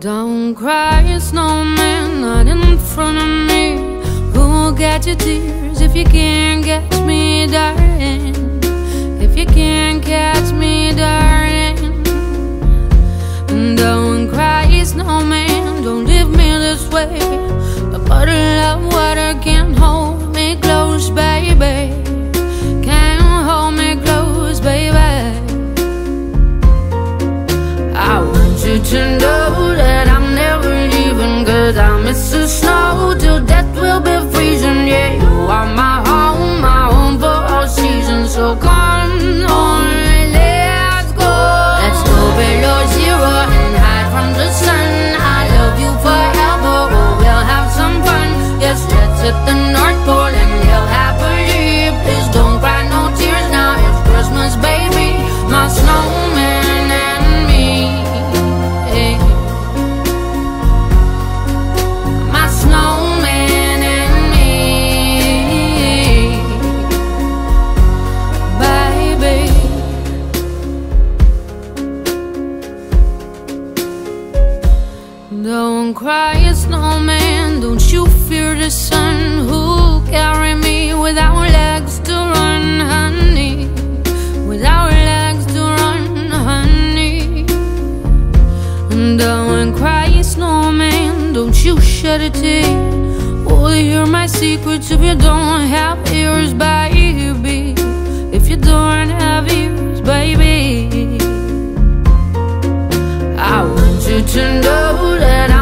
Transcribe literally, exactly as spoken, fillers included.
Don't cry, snowman, not in front of me. Who'll get your tears if you can't catch me, darling? If you can't catch me, darling. Don't cry, snowman, don't leave me this way. A bottle of water can't hold me close, baby. Can't hold me close, baby. I want you to know that I'm never leaving, 'cause I miss the snow till death will be freezing. Yeah, you are my home, my home for all seasons. So come on, let's go. Let's go below zero and hide from the sun. I love you forever, oh, we'll have some fun. Yes, let's hit the North Pole and live happily. Please don't cry no tears now, it's Christmas, baby. My snowman and me, hey. My snowman and me, baby. Don't cry, snowman, don't you fear the sun. Who'll carry me without legs to run, honey? Without legs to run, honey. Don't cry, snowman, don't you shed a tear. Oh, hear my secrets if you don't have ears, baby. If you don't have ears, baby. I want you to know that I'm